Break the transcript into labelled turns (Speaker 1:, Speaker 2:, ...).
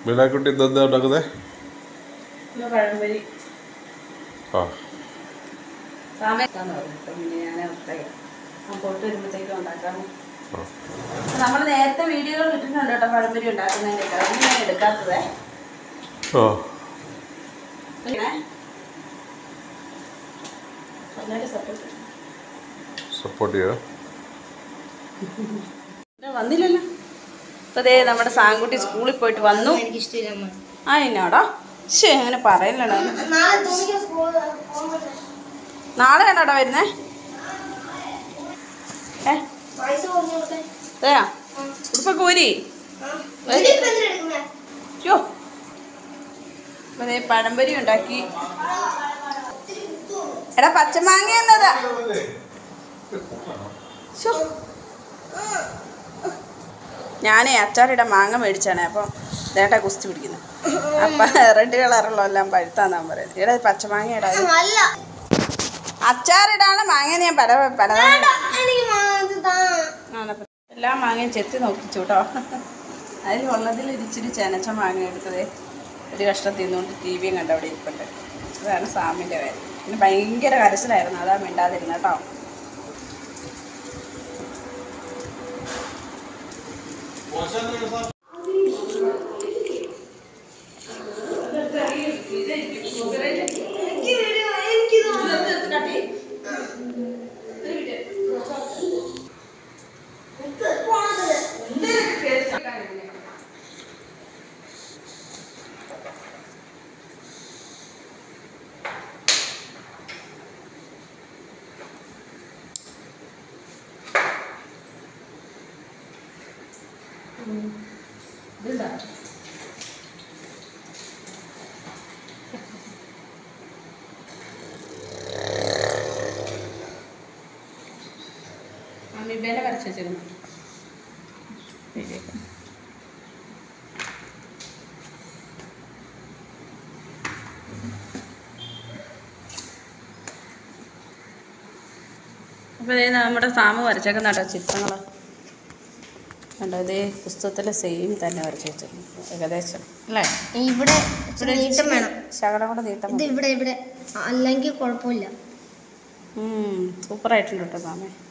Speaker 1: മീനാക്കുട്ടി എന്താ ഉണ്ടാക്കുന്നത്?
Speaker 2: പഴംപൊരി. നമ്മൾ നേരത്തെ വീഡിയോകൾ കിട്ടുന്നുണ്ട് കേട്ടോ പഴംപൊരി ഉണ്ടാക്കുന്നതിൻ്റെ. അതൊന്നും ഞാൻ എടുക്കാത്തതേ.
Speaker 1: സപ്പോർട്ട് ചെയ്യോ?
Speaker 2: വന്നില്ലല്ലോ. ഇപ്പൊ ദേ നമ്മുടെ സാങ്കുട്ടി സ്കൂളിൽ പോയിട്ട് വന്നു. ആ എന്നാടാ അങ്ങനെ പറയലടാ. നാളെ ആണോടാ വരുന്നേ? ഉടുപ്പൊക്കെ ഊരി യോ. അപ്പൊ ദേ പഴംപൊരി ഉണ്ടാക്കി. എടാ പച്ചമാങ്ങ എന്നതാ. ഞാനേ അച്ചാറിടാൻ മാങ്ങ മേടിച്ചാണേ. അപ്പം ദേട്ടാ കുസ്തി പിടിക്കുന്നത്. അപ്പം റെഡ് കളറുള്ള എല്ലാം പഴുത്താന്നാൻ പറയുന്നത്. ഇവിടെ പച്ചമാങ്ങ ഇടാ. അച്ചാറിടാണ് മാങ്ങ. ഞാൻ പലതാണ് എല്ലാ മാങ്ങയും ചെത്തി നോക്കിച്ചു കേട്ടോ. അതിലുള്ളതിൽ ഇച്ചിരി ചെനച്ച മാങ്ങ എടുത്തതേ ഒരു കഷ്ണം തിന്നുകൊണ്ട് ടി വിയും കണ്ട് അവിടെ ഇരിപ്പുണ്ട്. അതാണ് സാമിൻ്റെ പേര്. പിന്നെ ഭയങ്കര കരച്ചിലായിരുന്നു. അതാ മിണ്ടാതിരുന്ന കേട്ടോ. അമ്മിബേനെ വരച്ച് വെച്ചിരുന്നു. അപ്പോൾ നമ്മുടെ സാമ് വരച്ചേക്കുന്ന കേട്ടോ ചിത്രങ്ങൾ കണ്ടോ. ഇതേ പുസ്തകത്തിലെ സെയിം തന്നെ വരച്ച് വെച്ചിരുന്നു ഏകദേശം അല്ലേ.
Speaker 3: ഇവിടെ വേണം
Speaker 2: ശകലം കൂടെ നീട്ടം
Speaker 3: ഇവിടെ അല്ലെങ്കിൽ കുഴപ്പമില്ല.
Speaker 2: സൂപ്പറായിട്ടുണ്ട് കേട്ടോ സാമേ.